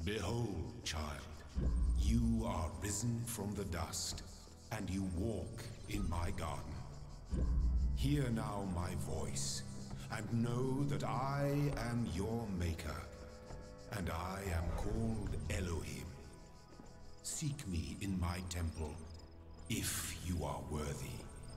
Behold, child, you are risen from the dust, and you walk in my garden. Hear now my voice, and know that I am your maker, and I am called Elohim. Seek me in my temple, if you are worthy.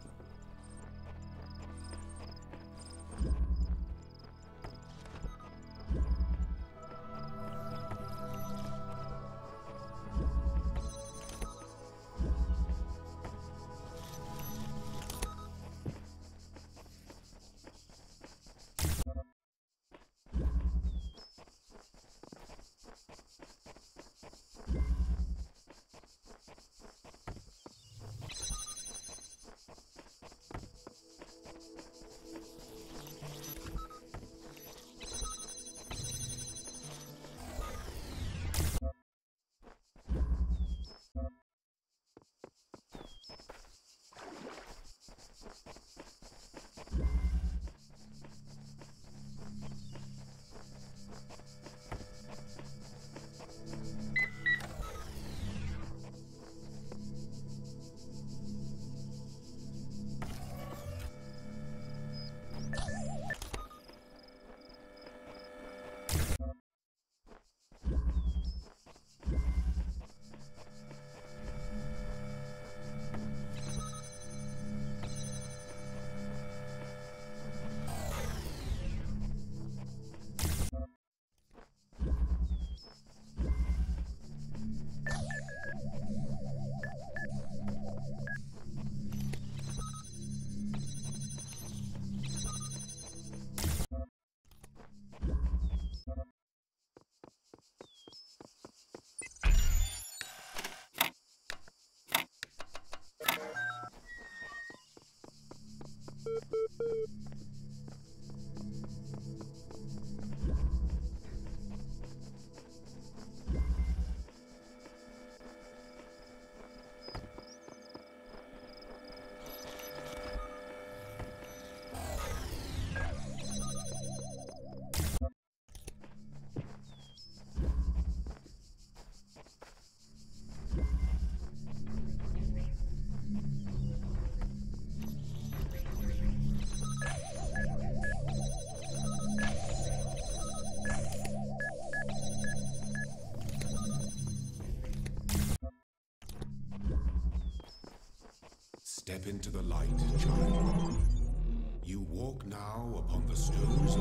Step into the light, child. You walk now upon the stones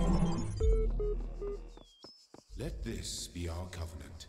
of... Let this be our covenant.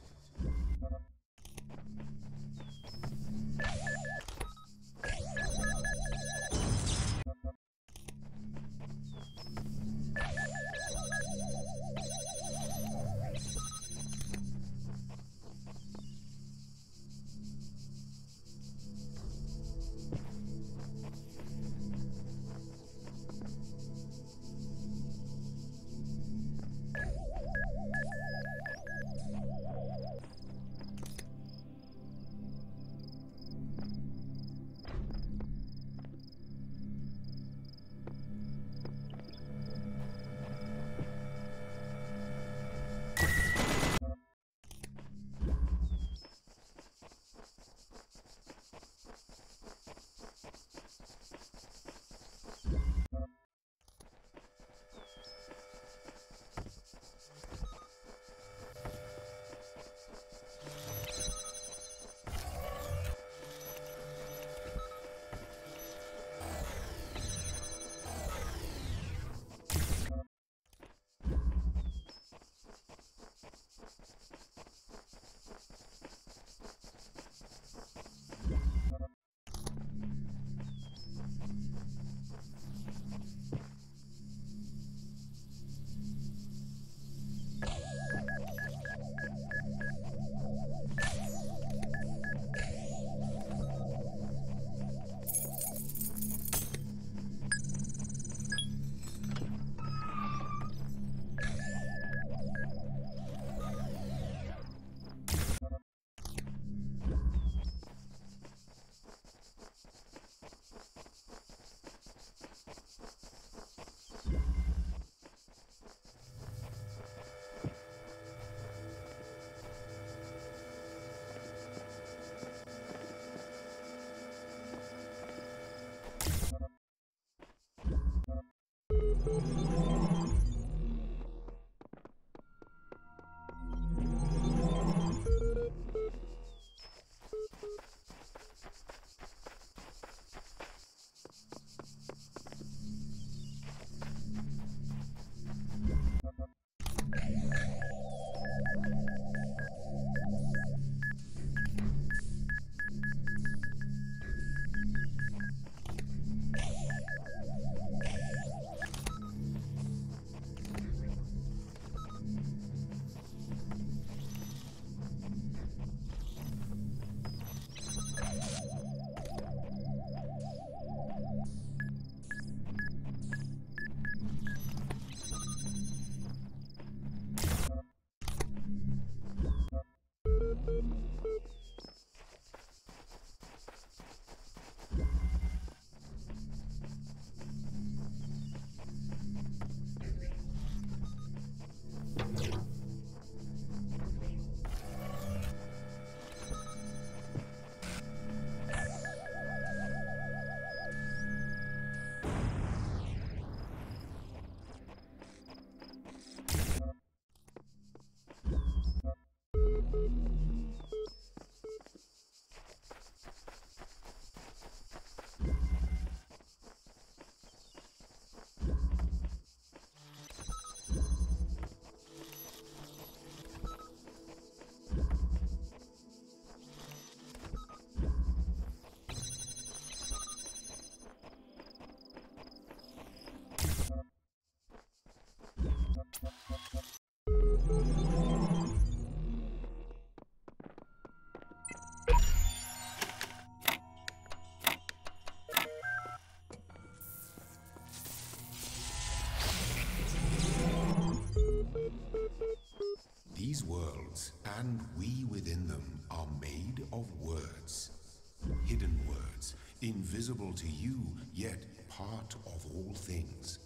These worlds, and we within them, are made of words. Hidden words, invisible to you, yet part of all things.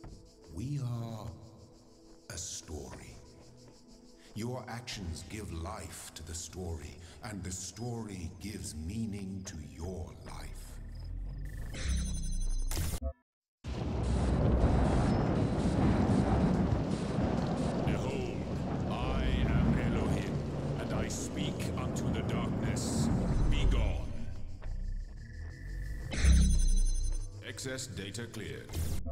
We are a story. Your actions give life to the story, and the story gives meaning to your life. Behold, I am Elohim, and I speak unto the darkness. Be gone. Excess data cleared.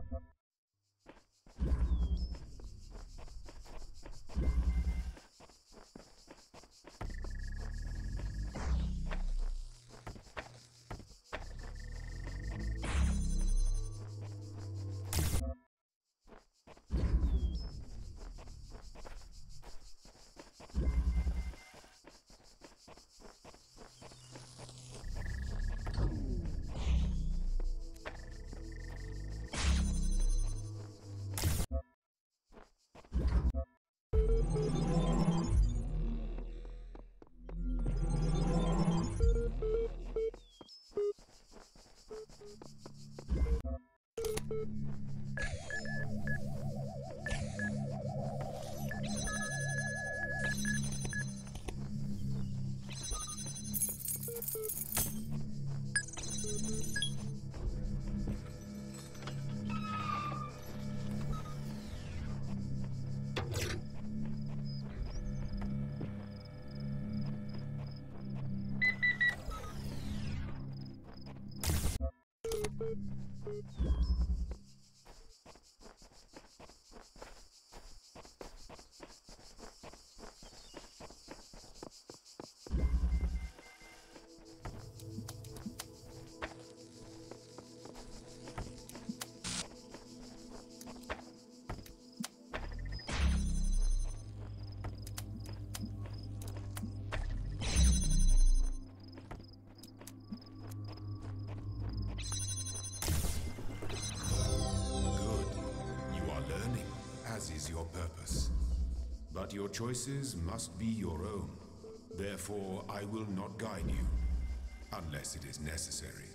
Is your purpose. But your choices must be your own. Therefore, I will not guide you, unless it is necessary.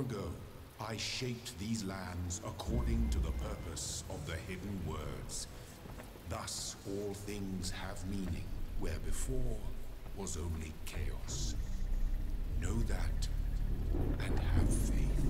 ago, I shaped these lands according to the purpose of the hidden words. Thus, all things have meaning, where before was only chaos. Know that, and have faith.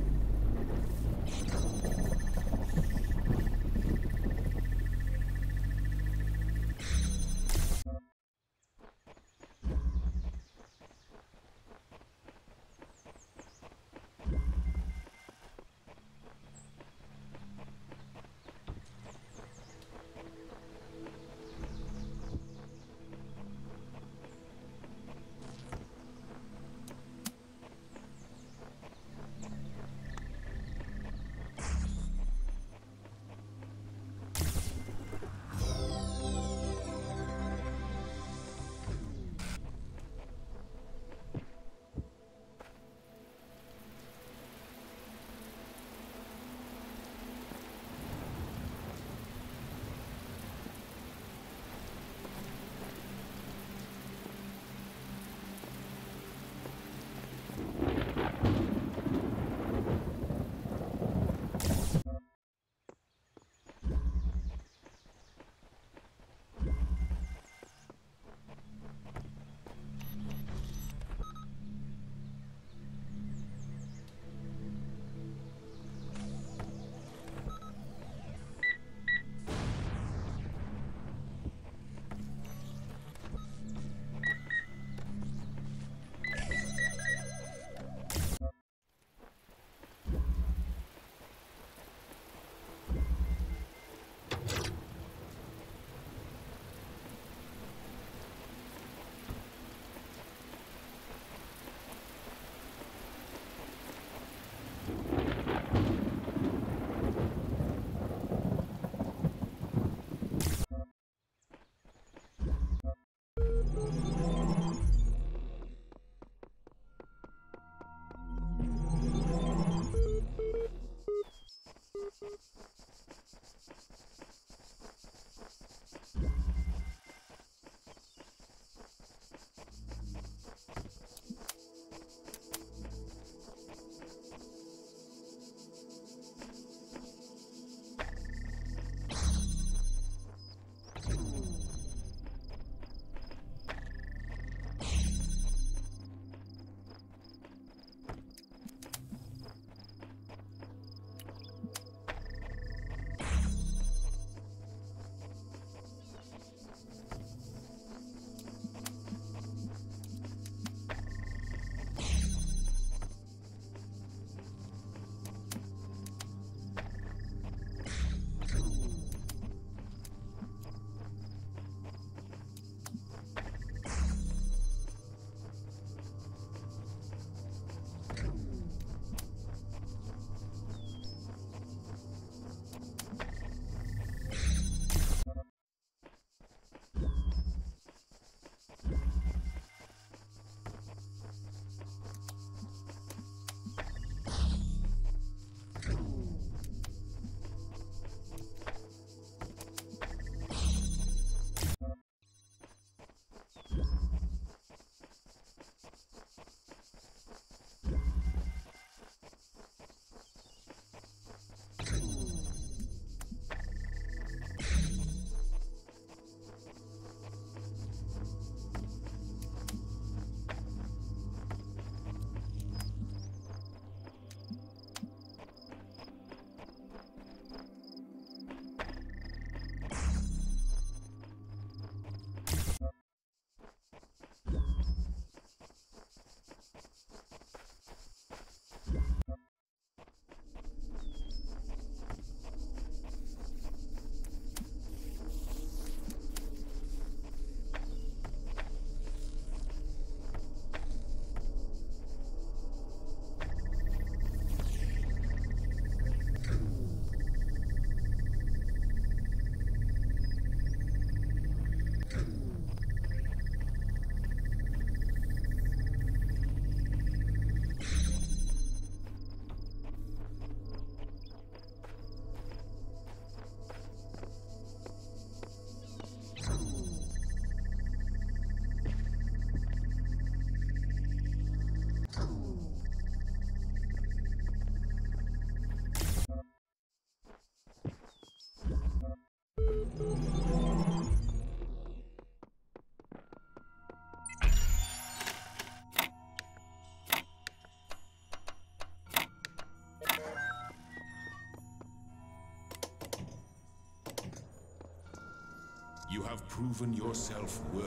have proven yourself worthy.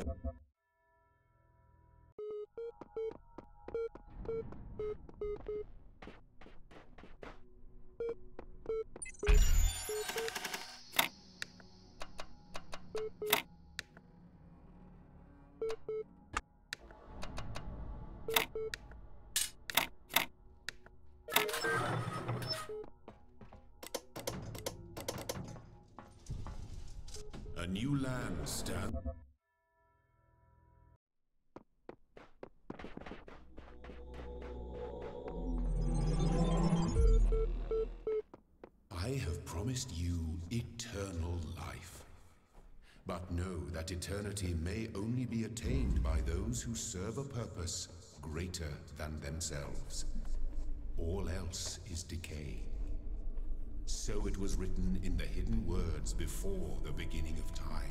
A new land stands. I have promised you eternal life. But know that eternity may only be attained by those who serve a purpose greater than themselves. All else is decay. So it was written in the hidden words before the beginning of time.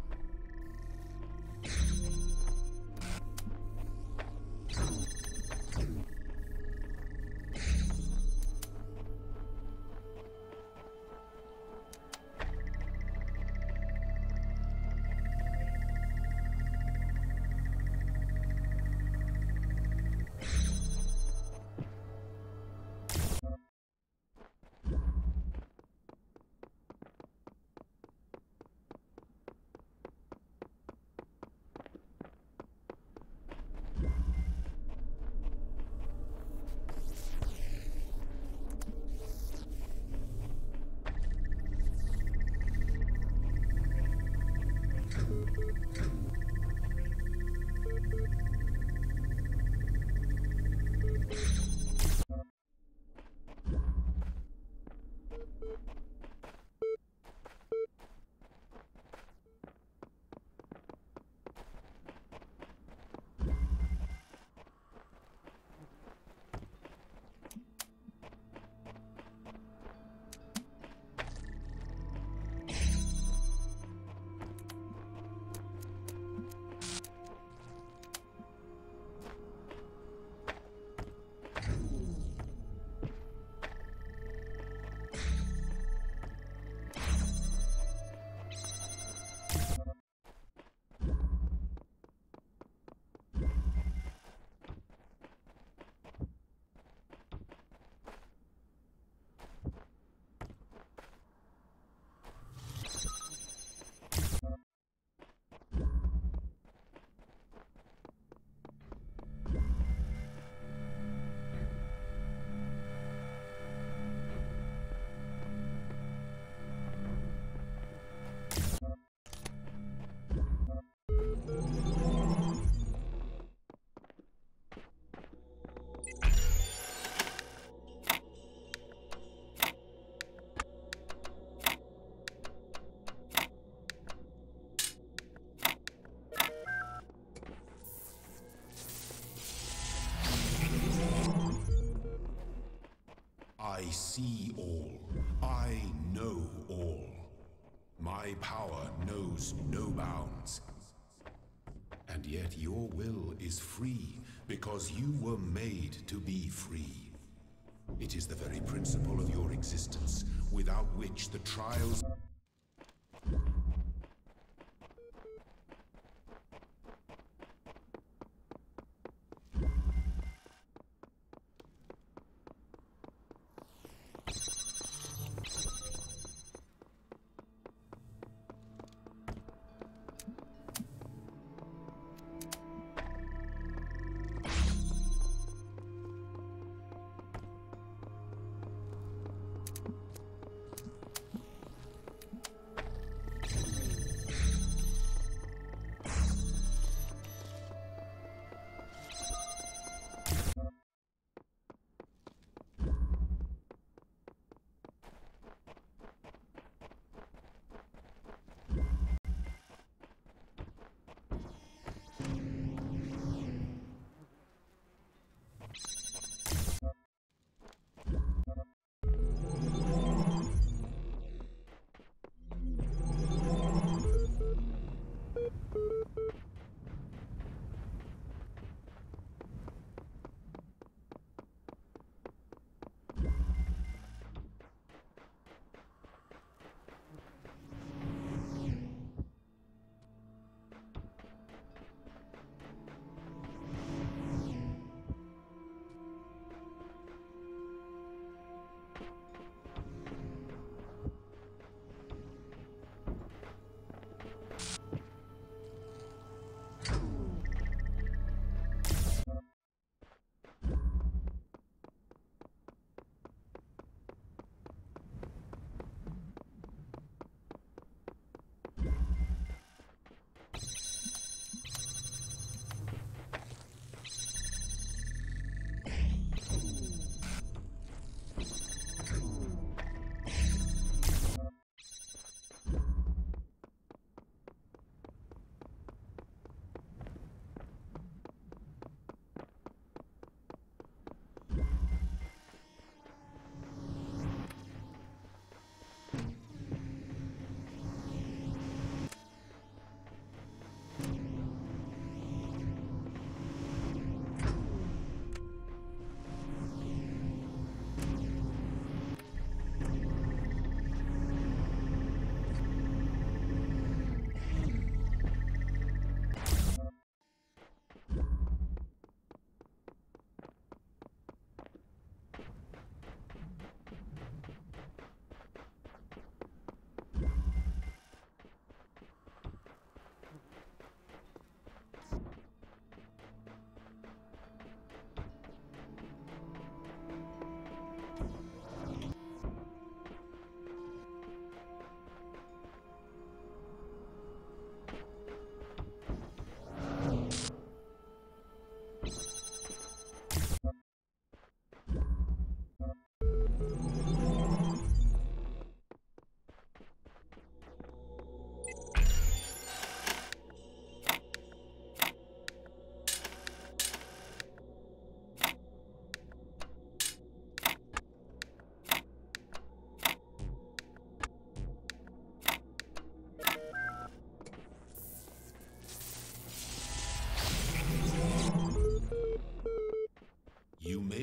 I see all. I know all. My power knows no bounds. And yet your will is free because you were made to be free. It is the very principle of your existence, without which the trials...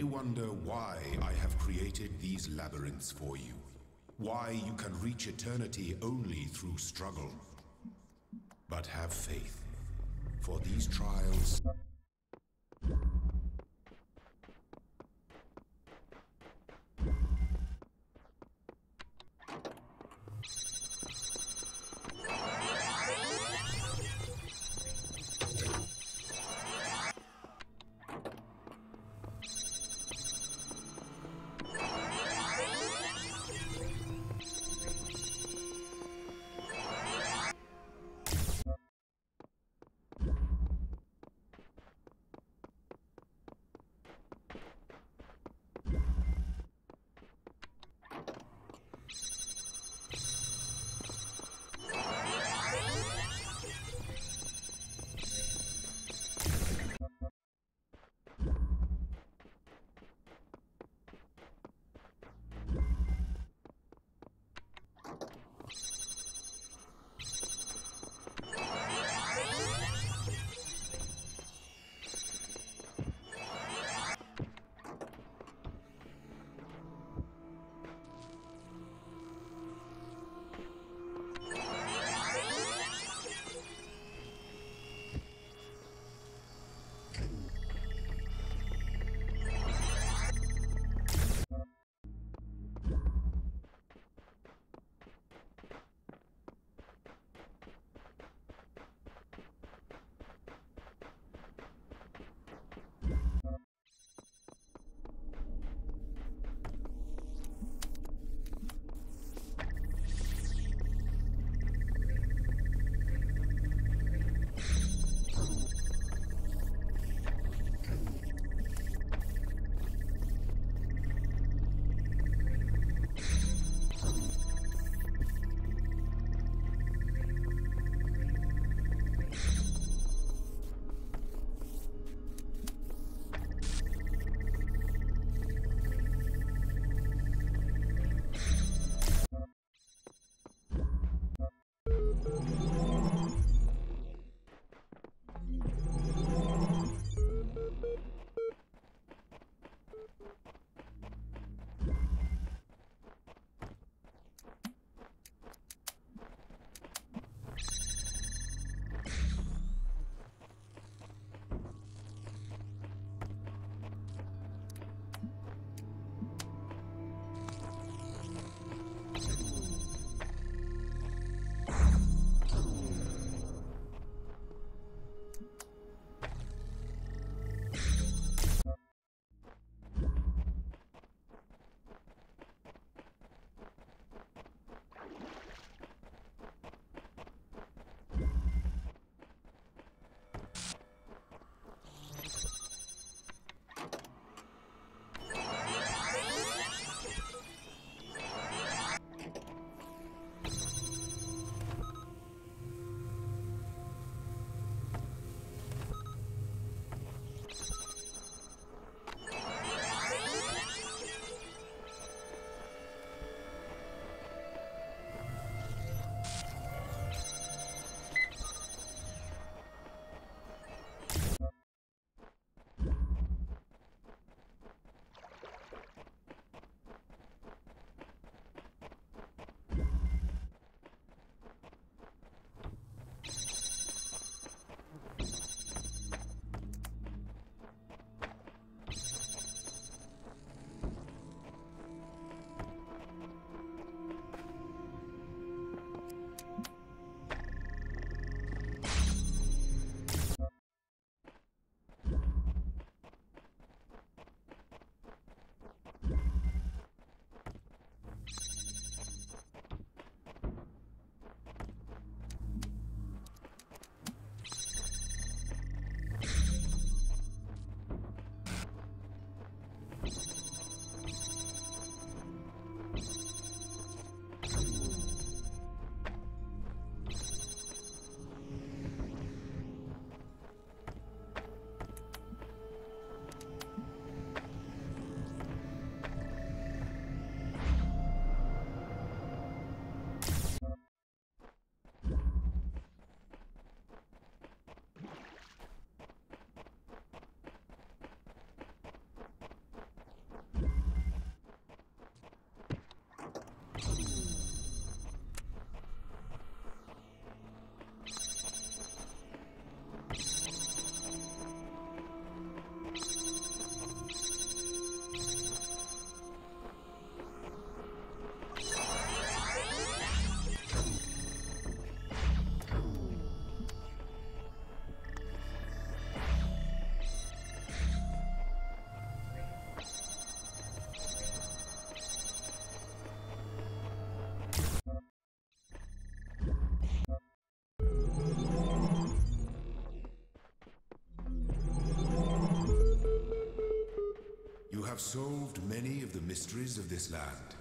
wonder why I have created these labyrinths for you? Why you can reach eternity only through struggle? But have faith, for these trials... have solved many of the mysteries of this land.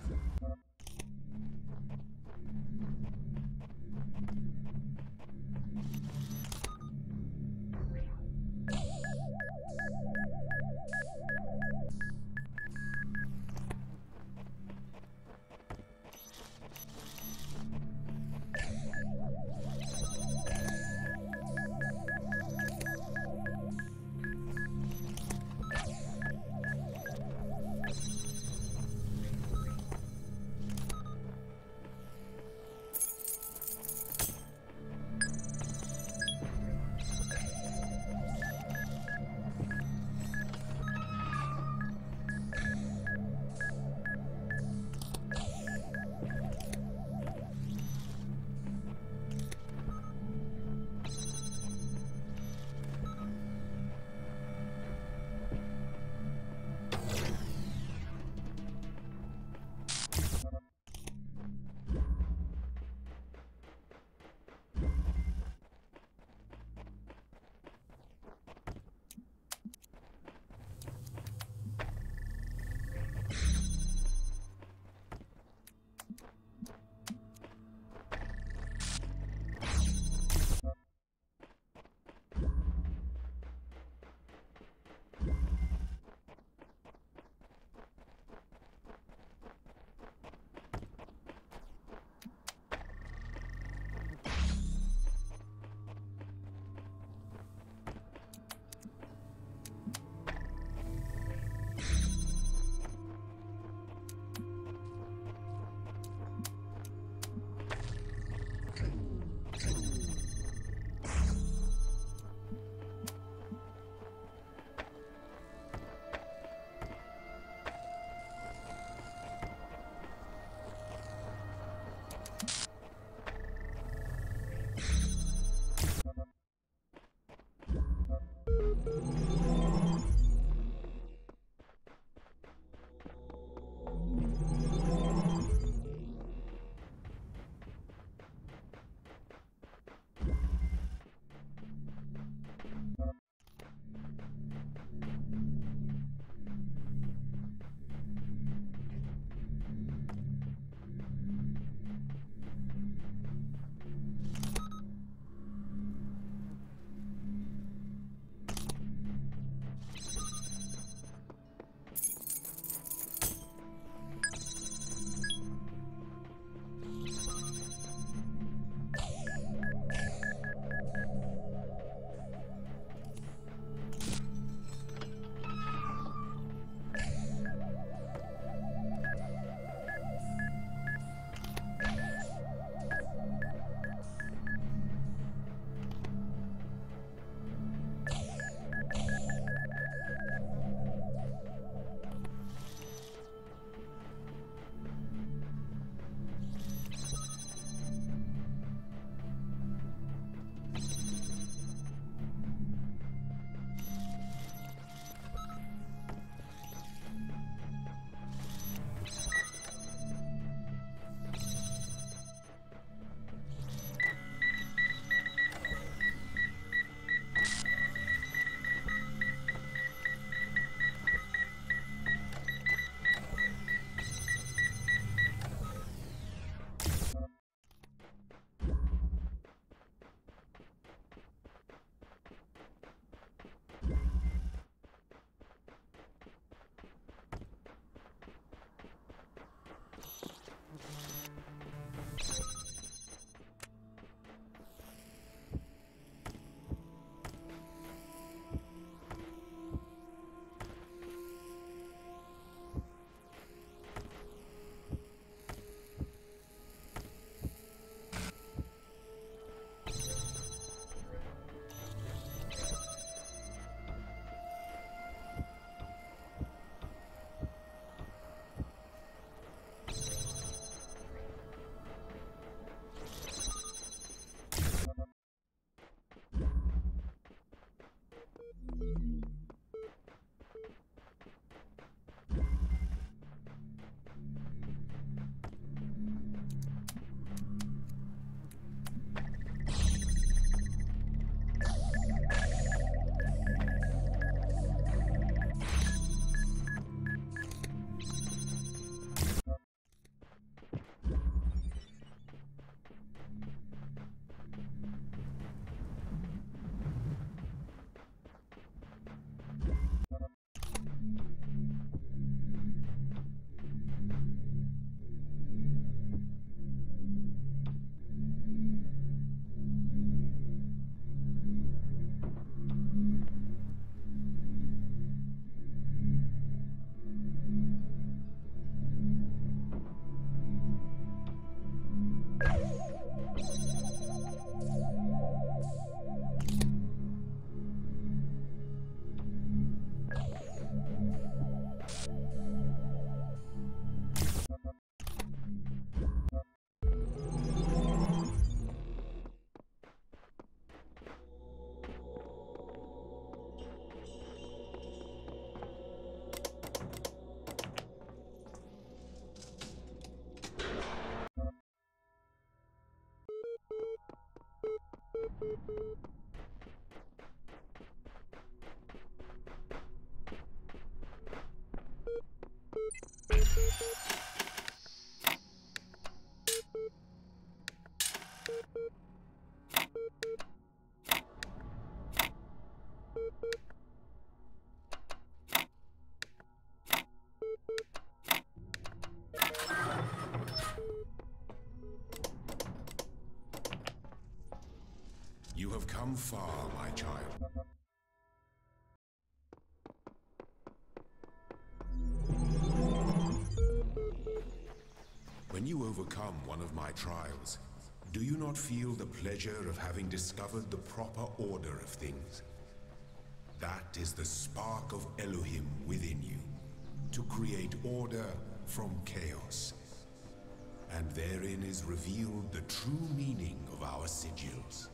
come far, my child. When you overcome one of my trials, do you not feel the pleasure of having discovered the proper order of things? That is the spark of Elohim within you, to create order from chaos. And therein is revealed the true meaning of our sigils.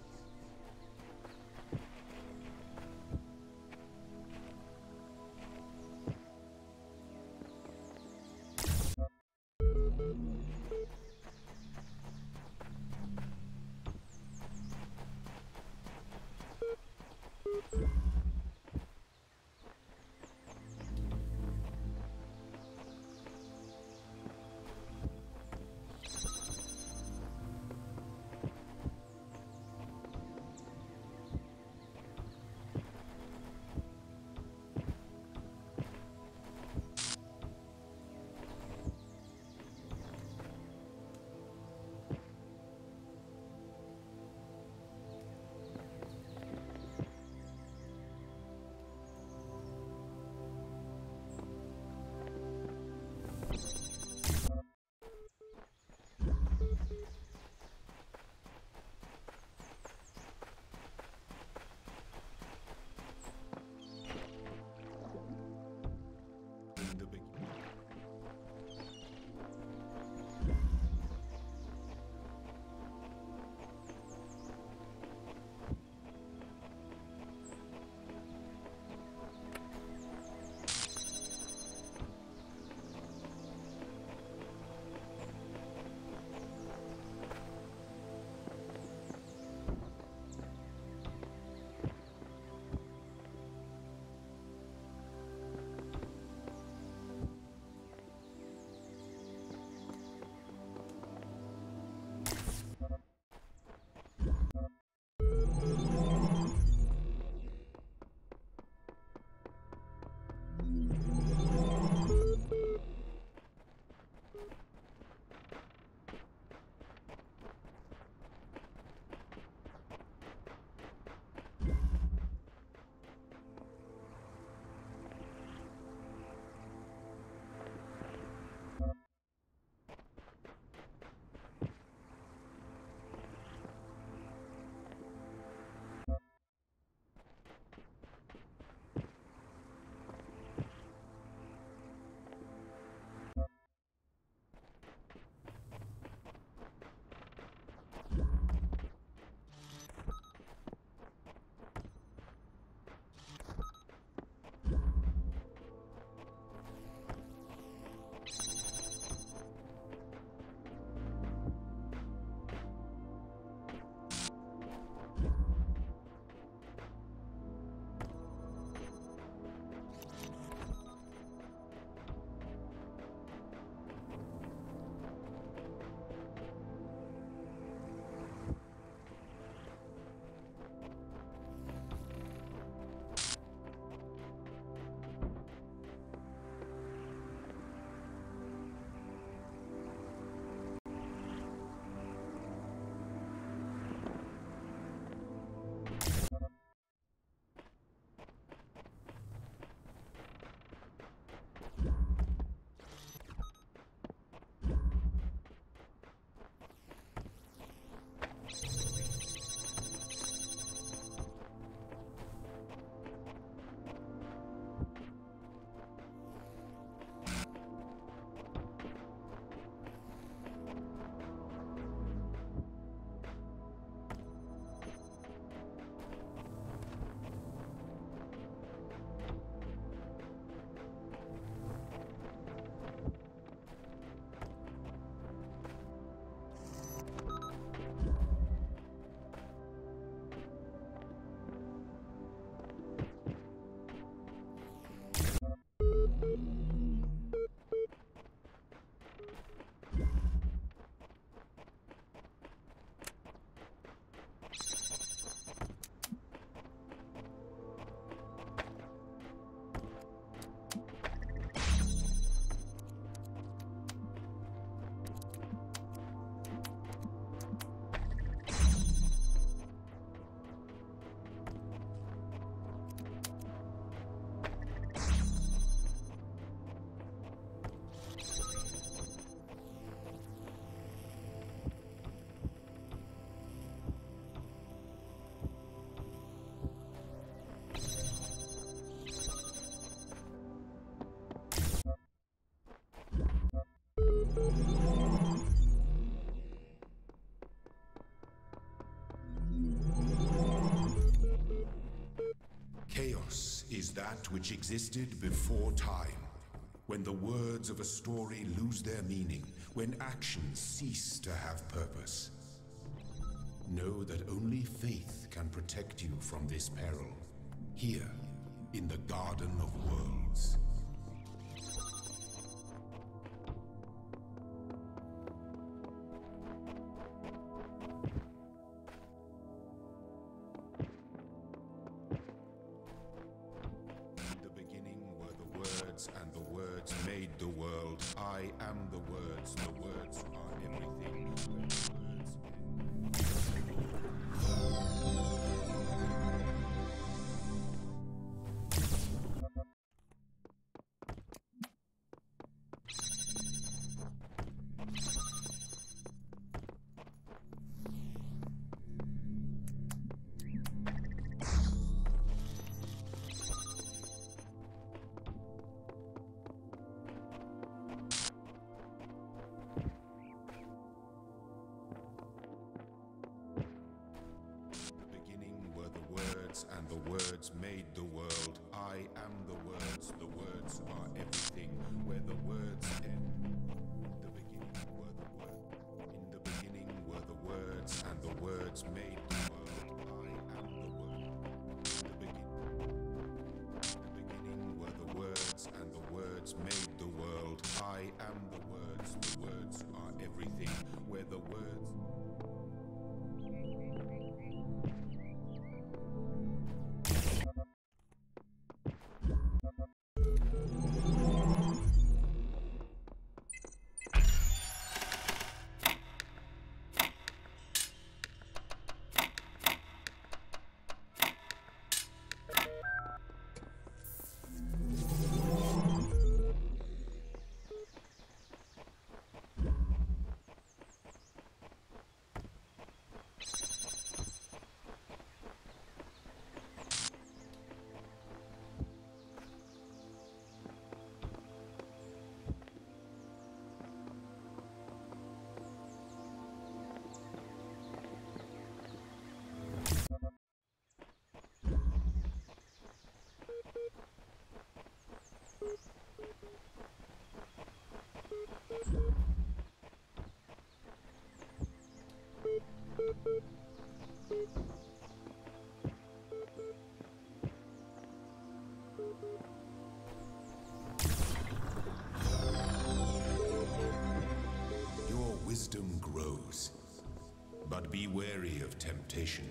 that which existed before time. When the words of a story lose their meaning, when actions cease to have purpose. Know that only faith can protect you from this peril, here, in the Garden of Worlds. In the beginning were the words, and the words made the world. I am the words are everything. And the words made the world. I am the words are everything. Where the words end. In the beginning were the words, and the words made the world. I am the word. In the beginning were the words, and the words made the world. I am the words are everything. Where the words. Your wisdom grows, but be wary of temptation.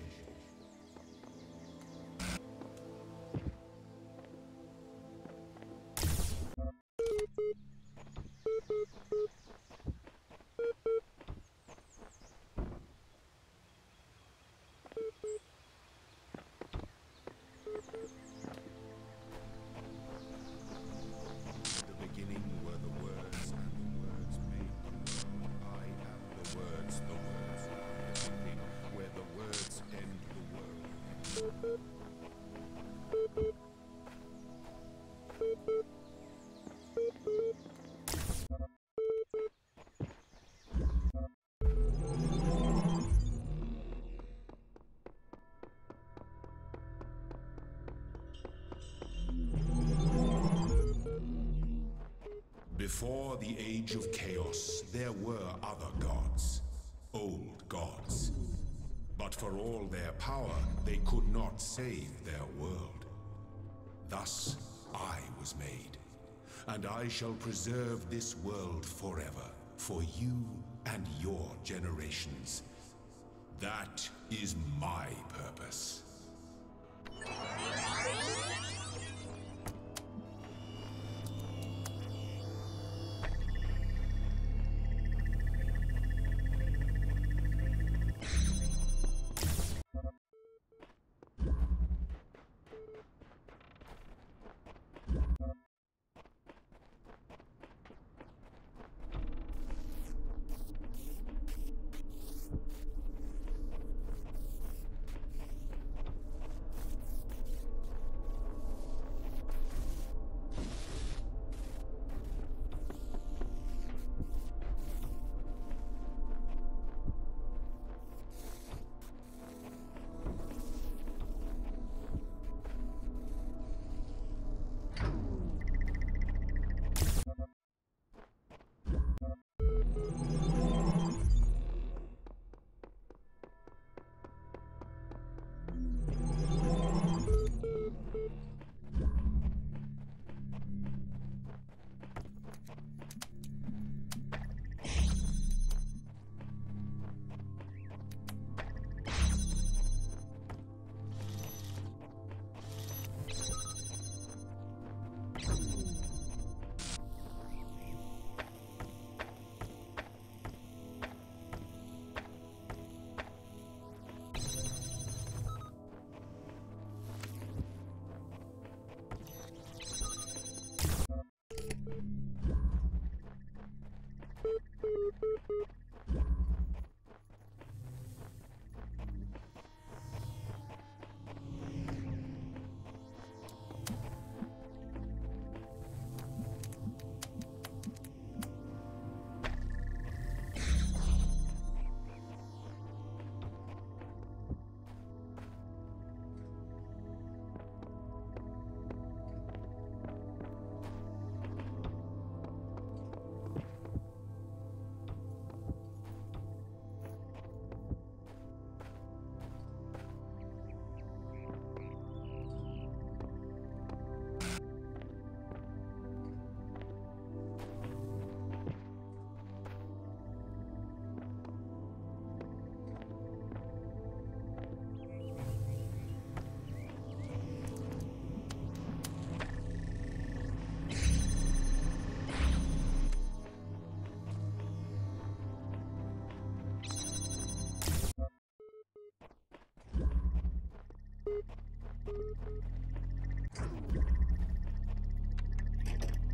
Before the Age of Chaos, there were other gods, old gods. But for all their power, they could not save their world. Thus, I was made, and I shall preserve this world forever, for you and your generations. That is my purpose.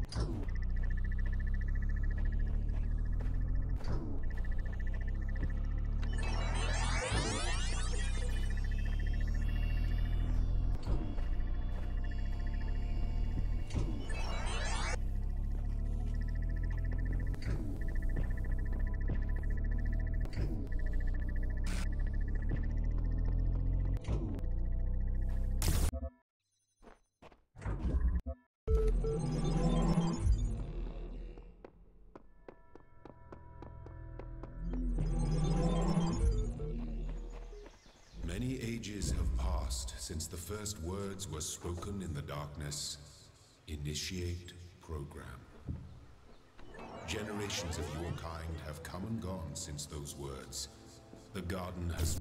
Many ages have passed since the first words were spoken in the darkness. Initiate program. Generations of your kind have come and gone since those words. The garden has...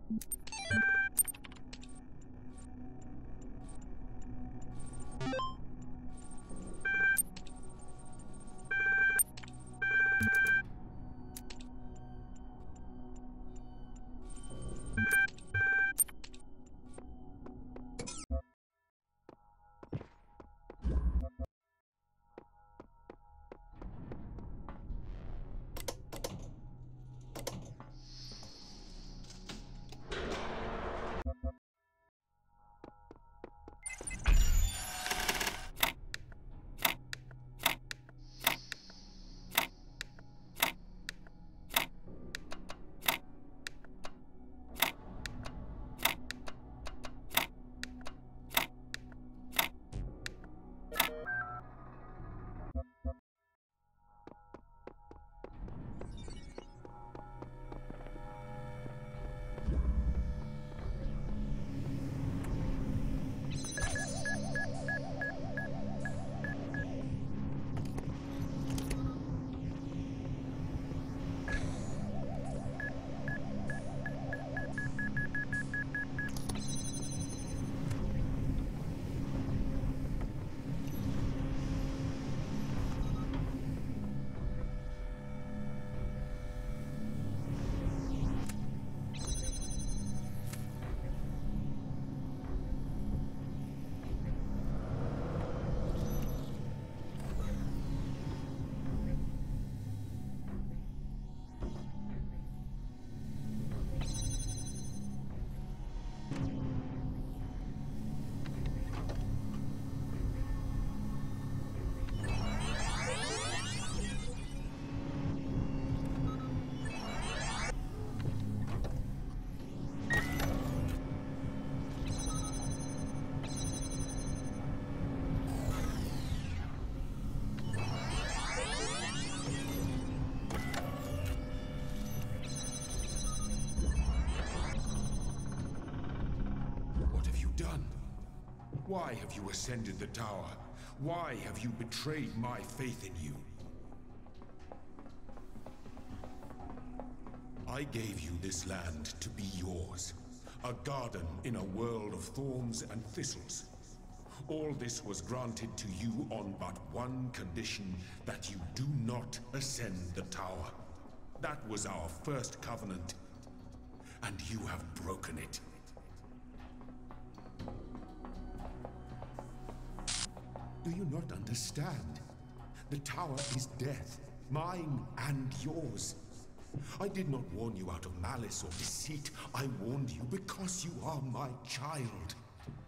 Why have you ascended the tower? Why have you betrayed my faith in you? I gave you this land to be yours. A garden in a world of thorns and thistles. All this was granted to you on but one condition, that you do not ascend the tower. That was our first covenant, and you have broken it. Do you not understand? The tower is death, mine and yours. I did not warn you out of malice or deceit. I warned you because you are my child.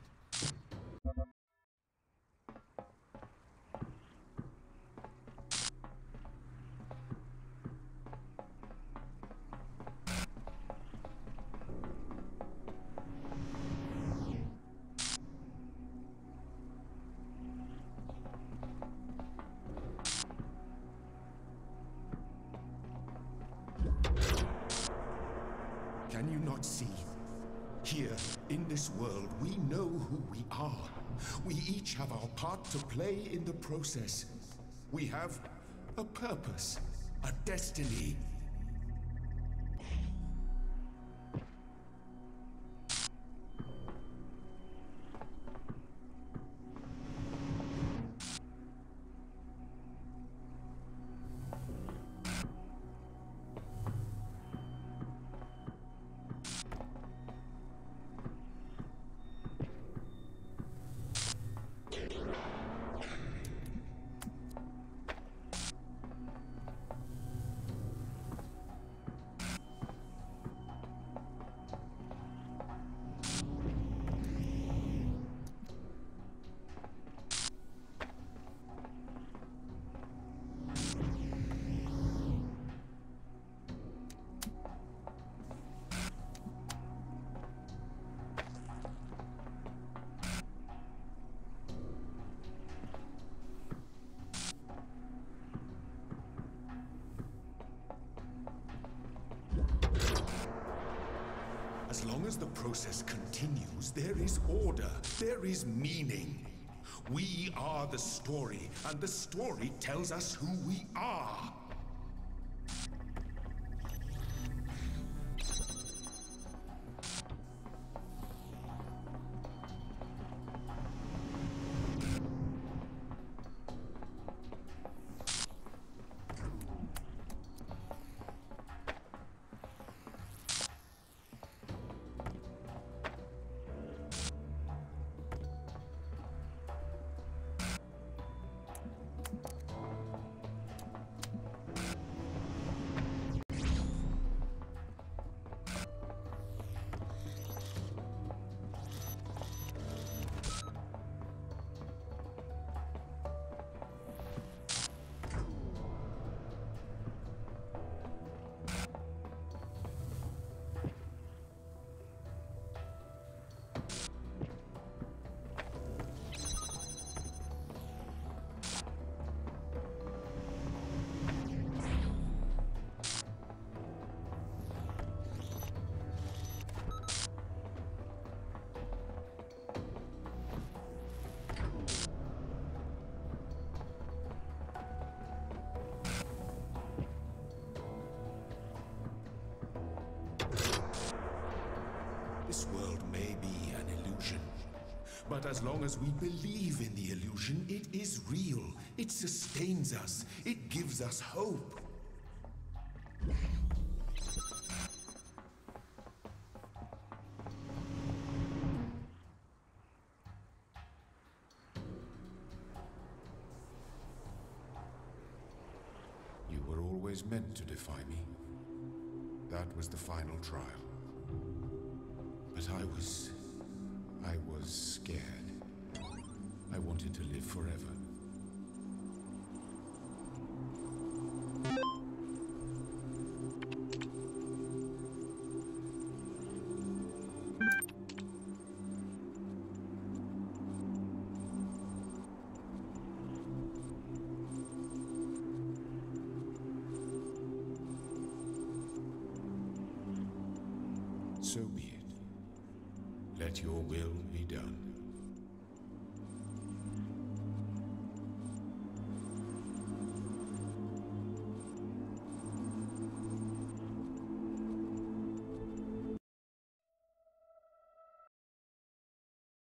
Can you not see? Here, in this world, we know who we are. We each have our part to play in the process. We have a purpose, a destiny. As long as the process continues, there is order, there is meaning. We are the story, and the story tells us who we are. This world may be an illusion, but as long as we believe in the illusion, it is real. It sustains us. It gives us hope. You were always meant to defy me. That was the final trial. But I was scared. I wanted to live forever. So be it. Let your will be done.